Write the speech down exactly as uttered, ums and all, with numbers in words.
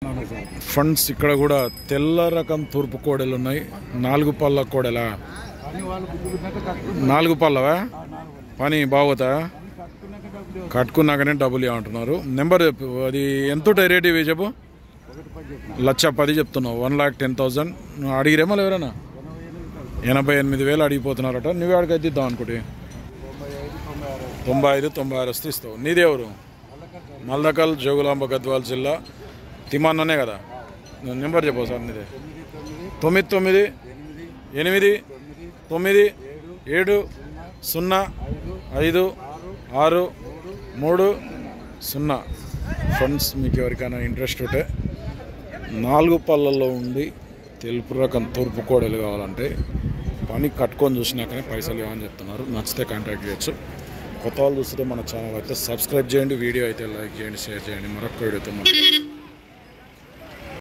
Friends ఇక్కడ కూడా తెల్ల రకం తూర్పు కోడలు ఉన్నాయి. నాలుగు పళ్ళ కోడలా? నాలుగు పళ్ళవా? పని బాగోతా? కట్టుకున్నాకనే డబ్బులు ఇవ్వమంటున్నారు. నెంబర్ చెప్పు, అది ఎంత ఉంటాయి రేట్? ఇవి చెప్పు. లక్ష పది చెప్తున్నావు. వన్ లాక్ టెన్ థౌజండ్ అడిగిరేమో ఎవరైనా? ఎనభై ఎనిమిది వేలు అడిగిపోతున్నారట. నువ్వు ఆడికైతే ఇద్దాం అనుకుంటే తొంభై ఐదు తొంభై ఆరు వస్తే ఇస్తావు. నీది ఎవరు? మల్దకల్, జోగులాంబ, గద్వాల జిల్లా. తిమాన్ననే కదా? నెంబర్ చెప్పు సార్. నీదే తొమ్మిది తొమ్మిది ఎనిమిది తొమ్మిది ఏడు సున్నా ఐదు ఆరు మూడు సున్నా. ఫ్రెండ్స్, మీకు ఎవరికైనా ఇంట్రెస్ట్ ఉంటే నాలుగు పళ్ళల్లో ఉండి తెలుపు రకం తూర్పు కోడలు కావాలంటే పని కట్టుకొని చూసినాకనే పైసలు ఇవ్వని చెప్తున్నారు. నచ్చితే కాంటాక్ట్ చేయొచ్చు. కొత్త వాళ్ళు చూస్తే మన ఛానల్ అయితే సబ్స్క్రైబ్ చేయండి. వీడియో అయితే లైక్ చేయండి, షేర్ చేయండి. మరొక వీడియోతో